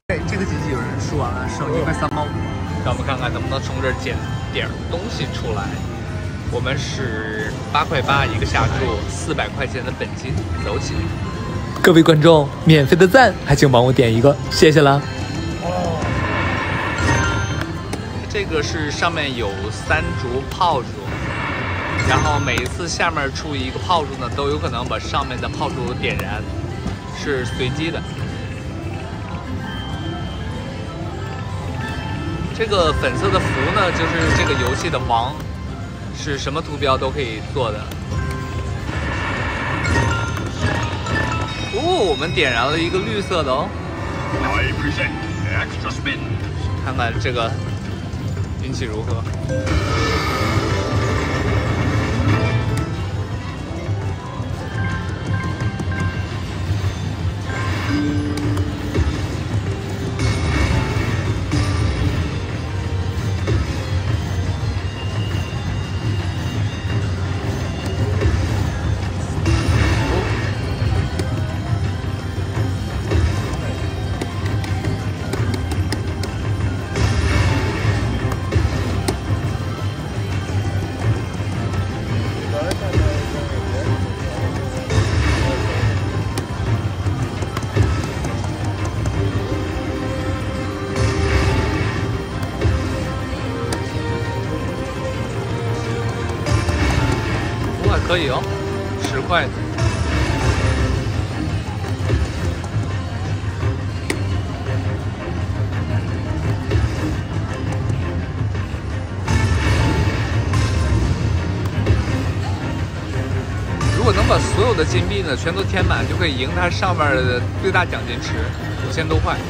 这个机器有人说完了，剩1块3毛5。 让我们看看能不能从这儿捡点东西出来。我们是8块8一个下注，400块钱的本金，走起！ 各位观众，免费的赞还请帮我点一个，谢谢啦！ 这个是上面有3烛炮竹，然后每一次下面出一个炮竹呢，都有可能把上面的炮竹点燃，是随机的。这个粉色的符呢，就是这个游戏的王，是什么图标都可以做的。哦，我们点燃了一个绿色的哦。看看这个运气如何。可以哦，10块。如果能把所有的金币呢全都填满，就可以赢它上面的最大奖金池，5000多块。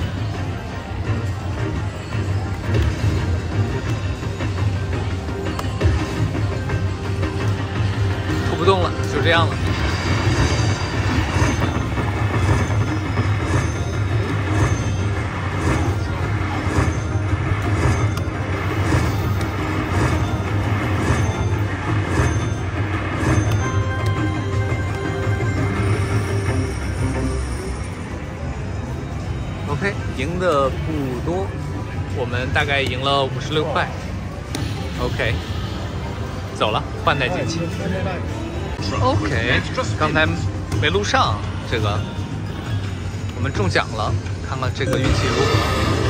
不动了，就这样了。OK， 赢的不多，我们大概赢了56块。OK， 走了，换台机器。OK， 刚才没录上这个，我们中奖了，看看这个运气如何。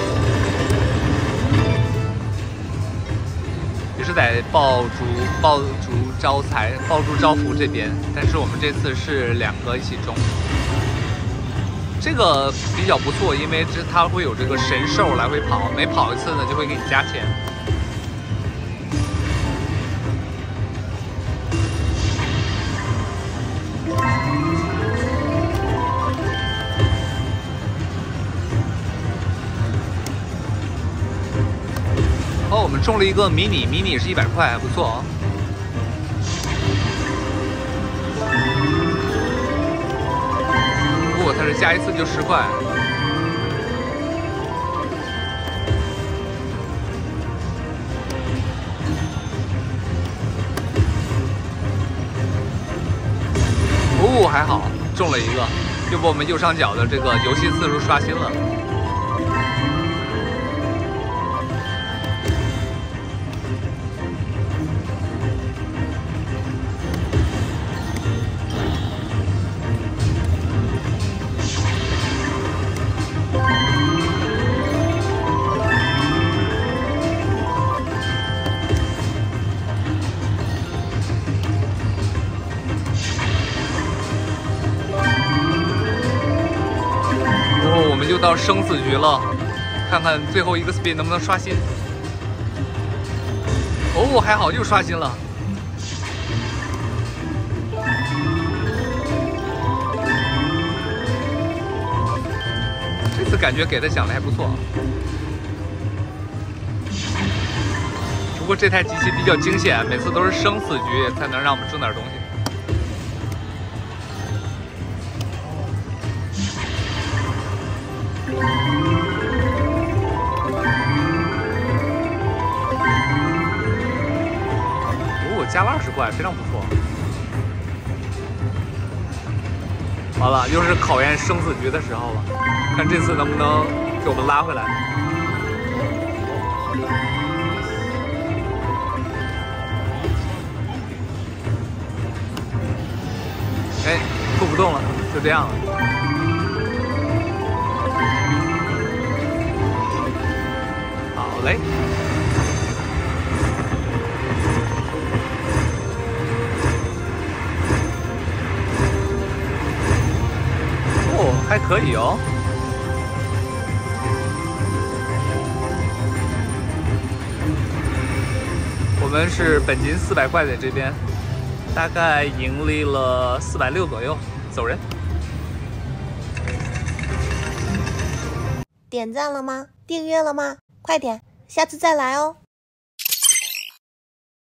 也是在爆竹招财、爆竹招福这边，但是我们这次是2个一起中，这个比较不错，因为它会有这个神兽来回跑，每跑一次呢就会给你加钱。哦，我们中了一个迷你是100块，还不错哦。不，它是加一次就10块。哦，还好中了一个，就把我们右上角的这个游戏次数刷新了。我们就到生死局了，看看最后一个 spin 能不能刷新。哦，还好又刷新了。这次感觉给的奖励还不错。不过这台机器比较惊险，每次都是生死局才能让我们中点东西。加了20块，非常不错。完了，又是考验生死局的时候了，看这次能不能给我们拉回来。哎，拖不动了，就这样了。好嘞。哦，还可以哦。我们是本金400块在这边，大概盈利了460左右，走人。 点赞了吗？订阅了吗？快点，下次再来哦。